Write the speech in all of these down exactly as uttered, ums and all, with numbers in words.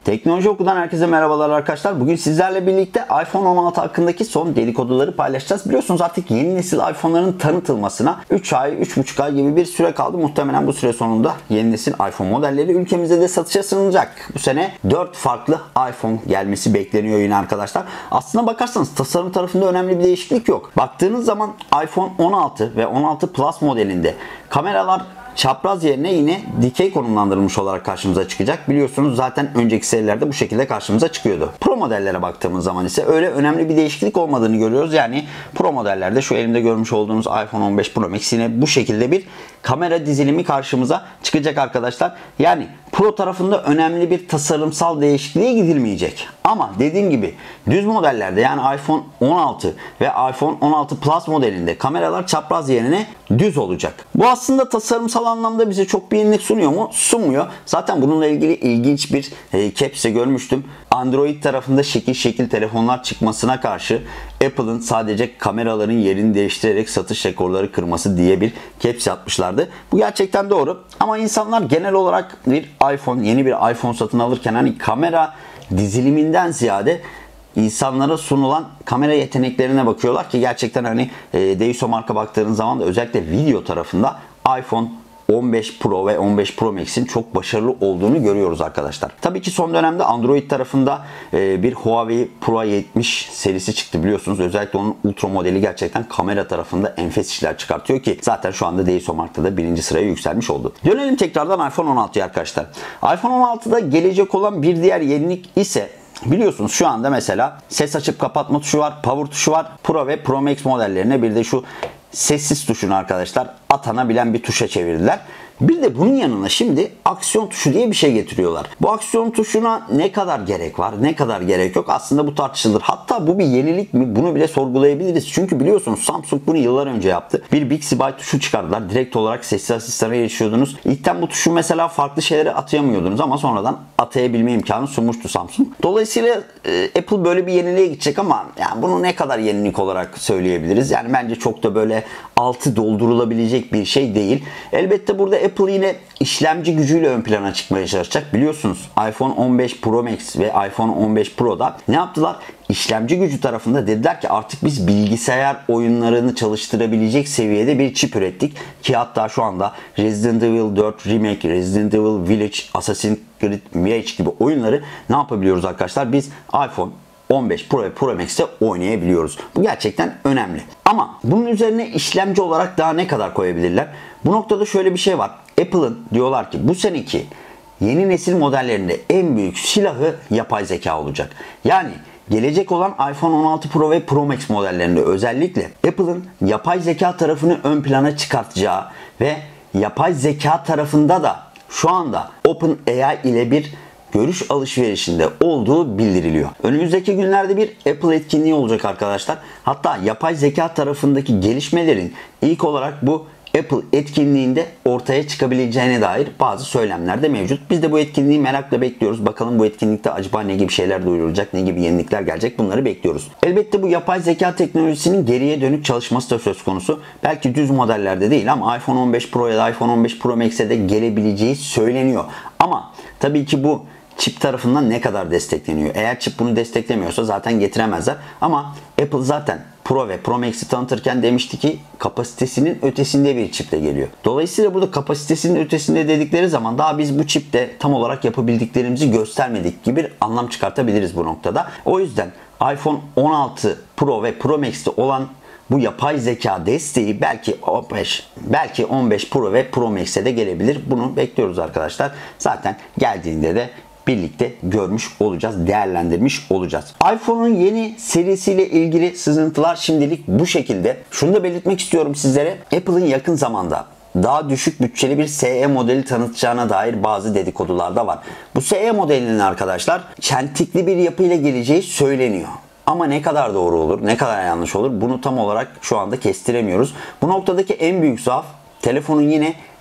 Teknoloji Oku'dan herkese merhabalar arkadaşlar. Bugün sizlerle birlikte iPhone on altı hakkındaki son dedikoduları paylaşacağız. Biliyorsunuz artık yeni nesil iPhone'ların tanıtılmasına üç ay, üç buçuk ay gibi bir süre kaldı. Muhtemelen bu süre sonunda yeni nesil iPhone modelleri ülkemizde de satışa sunulacak. Bu sene dört farklı iPhone gelmesi bekleniyor yine arkadaşlar. Aslına bakarsanız tasarım tarafında önemli bir değişiklik yok. Baktığınız zaman iPhone on altı ve on altı Plus modelinde kameralar çapraz yerine yine dikey konumlandırılmış olarak karşımıza çıkacak. Biliyorsunuz zaten önceki serilerde bu şekilde karşımıza çıkıyordu. Pro modellere baktığımız zaman ise öyle önemli bir değişiklik olmadığını görüyoruz. Yani Pro modellerde şu elimde görmüş olduğunuz iPhone on beş Pro Max yine bu şekilde bir kamera dizilimi karşımıza çıkacak arkadaşlar. Yani Pro tarafında önemli bir tasarımsal değişikliğe gidilmeyecek. Ama dediğim gibi düz modellerde yani iPhone on altı ve iPhone on altı Plus modelinde kameralar çapraz yerine düz olacak. Bu aslında tasarımsal anlamda bize çok bir yenilik sunuyor mu? Sunmuyor. Zaten bununla ilgili ilginç bir e, caps'e görmüştüm. Android tarafında şekil şekil telefonlar çıkmasına karşı Apple'ın sadece kameraların yerini değiştirerek satış rekorları kırması diye bir caps yapmışlardı. Bu gerçekten doğru. Ama insanlar genel olarak bir iPhone, yeni bir iPhone satın alırken hani kamera diziliminden ziyade insanlara sunulan kamera yeteneklerine bakıyorlar ki gerçekten hani e, Daiso marka baktığınız zaman da özellikle video tarafında iPhone on beş Pro ve on beş Pro Max'in çok başarılı olduğunu görüyoruz arkadaşlar. Tabii ki son dönemde Android tarafında e, bir Huawei Pro yetmiş serisi çıktı biliyorsunuz. Özellikle onun Ultra modeli gerçekten kamera tarafında enfes işler çıkartıyor ki zaten şu anda Daiso markta da birinci sıraya yükselmiş oldu. Dönelim tekrardan iPhone on altıya arkadaşlar. iPhone on altıda gelecek olan bir diğer yenilik ise biliyorsunuz şu anda mesela ses açıp kapatma tuşu var, power tuşu var. Pro ve Pro Max modellerine bir de şu sessiz tuşunu arkadaşlar atanabilen bir tuşa çevirdiler. Bir de bunun yanına şimdi aksiyon tuşu diye bir şey getiriyorlar. Bu aksiyon tuşuna ne kadar gerek var, ne kadar gerek yok aslında bu tartışılır. Hatta bu bir yenilik mi bunu bile sorgulayabiliriz. Çünkü biliyorsunuz Samsung bunu yıllar önce yaptı. Bir Bixby tuşu çıkardılar. Direkt olarak sessiz asistana erişiyordunuz. İlkten bu tuşu mesela farklı şeylere atayamıyordunuz ama sonradan atayabilme imkanı sunmuştu Samsung. Dolayısıyla e, Apple böyle bir yeniliğe gidecek ama yani bunu ne kadar yenilik olarak söyleyebiliriz? Yani bence çok da böyle altı doldurulabilecek bir şey değil. Elbette burada Apple yine işlemci gücüyle ön plana çıkmaya çalışacak. Biliyorsunuz iPhone on beş Pro Max ve iPhone on beş Pro'da ne yaptılar? İşlemci gücü tarafında dediler ki artık biz bilgisayar oyunlarını çalıştırabilecek seviyede bir çip ürettik. Ki hatta şu anda Resident Evil dört Remake, Resident Evil Village, Assassin's Creed Mirage gibi oyunları ne yapabiliyoruz arkadaşlar? Biz iPhone on beş Pro ve Pro Max'te oynayabiliyoruz. Bu gerçekten önemli. Ama bunun üzerine işlemci olarak daha ne kadar koyabilirler? Bu noktada şöyle bir şey var. Apple'ın diyorlar ki bu seneki yeni nesil modellerinde en büyük silahı yapay zeka olacak. Yani gelecek olan iPhone on altı Pro ve Pro Max modellerinde özellikle Apple'ın yapay zeka tarafını ön plana çıkartacağı ve yapay zeka tarafında da şu anda OpenAI ile bir görüş alışverişinde olduğu bildiriliyor. Önümüzdeki günlerde bir Apple etkinliği olacak arkadaşlar. Hatta yapay zeka tarafındaki gelişmelerin ilk olarak bu Apple etkinliğinde ortaya çıkabileceğine dair bazı söylemler de mevcut. Biz de bu etkinliği merakla bekliyoruz. Bakalım bu etkinlikte acaba ne gibi şeyler duyurulacak, ne gibi yenilikler gelecek bunları bekliyoruz. Elbette bu yapay zeka teknolojisinin geriye dönük çalışması da söz konusu. Belki düz modellerde değil ama iPhone on beş Pro ya da iPhone on beş Pro Max'e de gelebileceği söyleniyor. Ama tabii ki bu çip tarafından ne kadar destekleniyor? Eğer çip bunu desteklemiyorsa zaten getiremezler. Ama Apple zaten Pro ve Pro Max'i tanıtırken demişti ki kapasitesinin ötesinde bir çiple geliyor. Dolayısıyla burada kapasitesinin ötesinde dedikleri zaman daha biz bu çipte tam olarak yapabildiklerimizi göstermedik gibi bir anlam çıkartabiliriz bu noktada. O yüzden iPhone on altı Pro ve Pro Max'te olan bu yapay zeka desteği belki on beş, belki on beş Pro ve Pro Max'e de gelebilir. Bunu bekliyoruz arkadaşlar. Zaten geldiğinde de birlikte görmüş olacağız, değerlendirmiş olacağız. iPhone'un yeni serisiyle ilgili sızıntılar şimdilik bu şekilde. Şunu da belirtmek istiyorum sizlere. Apple'ın yakın zamanda daha düşük bütçeli bir S E modeli tanıtacağına dair bazı dedikodular da var. Bu S E modelinin arkadaşlar çentikli bir yapıyla geleceği söyleniyor. Ama ne kadar doğru olur, ne kadar yanlış olur bunu tam olarak şu anda kestiremiyoruz. Bu noktadaki en büyük zaaf telefonun yine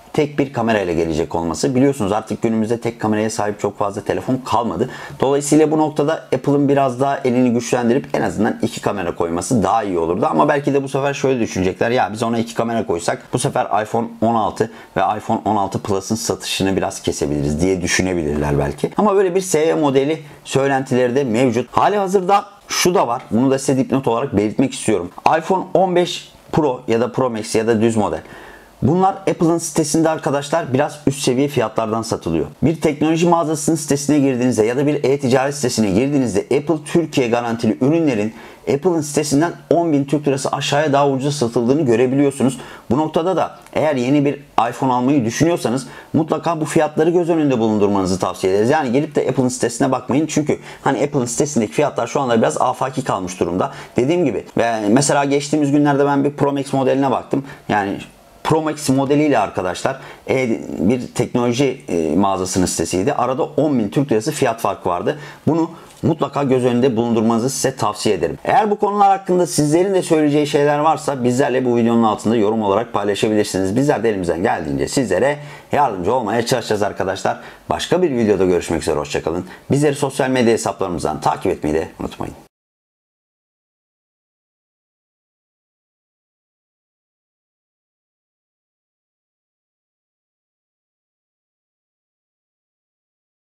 tek bir kamerayla gelecek olması. Biliyorsunuz artık günümüzde tek kameraya sahip çok fazla telefon kalmadı. Dolayısıyla bu noktada Apple'ın biraz daha elini güçlendirip en azından iki kamera koyması daha iyi olurdu. Ama belki de bu sefer şöyle düşünecekler. Ya biz ona iki kamera koysak bu sefer iPhone on altı ve iPhone on altı Plus'ın satışını biraz kesebiliriz diye düşünebilirler belki. Ama böyle bir S E modeli söylentileri de mevcut. Hali hazırda şu da var. Bunu da size dipnot olarak belirtmek istiyorum. iPhone on beş Pro ya da Pro Max ya da düz model. Bunlar Apple'ın sitesinde arkadaşlar biraz üst seviye fiyatlardan satılıyor. Bir teknoloji mağazasının sitesine girdiğinizde ya da bir e-ticaret sitesine girdiğinizde Apple Türkiye garantili ürünlerin Apple'ın sitesinden on bin Türk lirası aşağıya daha ucuza satıldığını görebiliyorsunuz. Bu noktada da eğer yeni bir iPhone almayı düşünüyorsanız mutlaka bu fiyatları göz önünde bulundurmanızı tavsiye ederiz. Yani gelip de Apple'ın sitesine bakmayın. Çünkü hani Apple'ın sitesindeki fiyatlar şu anda biraz afaki kalmış durumda. Dediğim gibi ve mesela geçtiğimiz günlerde ben bir Pro Max modeline baktım. Yani Pro Max modeliyle arkadaşlar e, bir teknoloji e, mağazasının sitesiydi. Arada on bin Türk lirası fiyat farkı vardı. Bunu mutlaka göz önünde bulundurmanızı size tavsiye ederim. Eğer bu konular hakkında sizlerin de söyleyeceği şeyler varsa bizlerle bu videonun altında yorum olarak paylaşabilirsiniz. Bizler de elimizden geldiğince sizlere yardımcı olmaya çalışacağız arkadaşlar. Başka bir videoda görüşmek üzere. Hoşçakalın. Bizleri sosyal medya hesaplarımızdan takip etmeyi de unutmayın.